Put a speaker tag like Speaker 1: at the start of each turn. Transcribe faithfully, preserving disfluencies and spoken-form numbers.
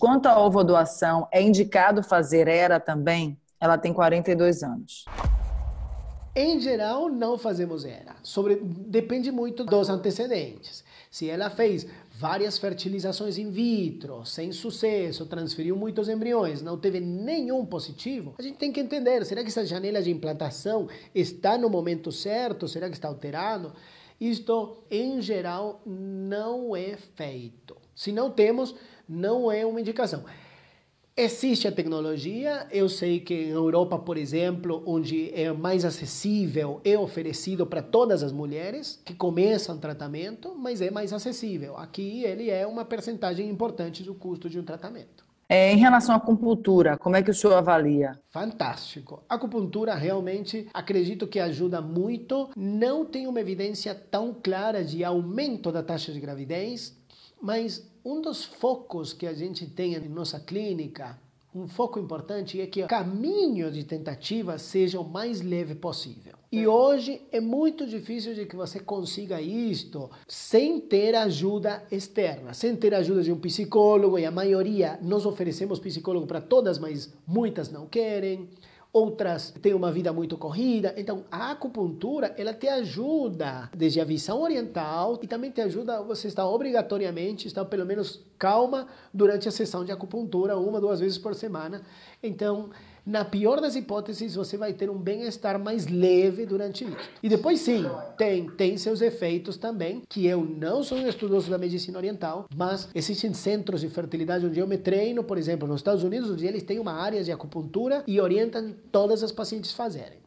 Speaker 1: Quanto à ovodoação, é indicado fazer ERA também? Ela tem quarenta e dois anos.
Speaker 2: Em geral, não fazemos ERA. Sobre, depende muito dos antecedentes. Se ela fez várias fertilizações in vitro, sem sucesso, transferiu muitos embriões, não teve nenhum positivo, a gente tem que entender, será que essa janela de implantação está no momento certo? Será que está alterado? Isto, em geral, não é feito. Se não temos, não é uma indicação. Existe a tecnologia, eu sei que em Europa, por exemplo, onde é mais acessível, é oferecido para todas as mulheres que começam tratamento, mas é mais acessível. Aqui ele é uma percentagem importante do custo de um tratamento.
Speaker 1: É, em relação à acupuntura, como é que o senhor avalia?
Speaker 2: Fantástico. A acupuntura realmente acredito que ajuda muito. Não tem uma evidência tão clara de aumento da taxa de gravidez, mas um dos focos que a gente tem em nossa clínica, um foco importante é que o caminho de tentativa seja o mais leve possível. E hoje é muito difícil de que você consiga isto sem ter ajuda externa, sem ter ajuda de um psicólogo, e a maioria, nós oferecemos psicólogo para todas, mas muitas não querem. Outras têm uma vida muito corrida, então a acupuntura ela te ajuda desde a visão oriental e também te ajuda, você está obrigatoriamente, está pelo menos calma durante a sessão de acupuntura, uma, duas vezes por semana. Então, na pior das hipóteses, você vai ter um bem-estar mais leve durante isso. E depois sim, tem, tem seus efeitos também, que eu não sou um estudioso da medicina oriental, mas existem centros de fertilidade onde eu me treino, por exemplo, nos Estados Unidos, onde eles têm uma área de acupuntura e orientam todas as pacientes a fazerem.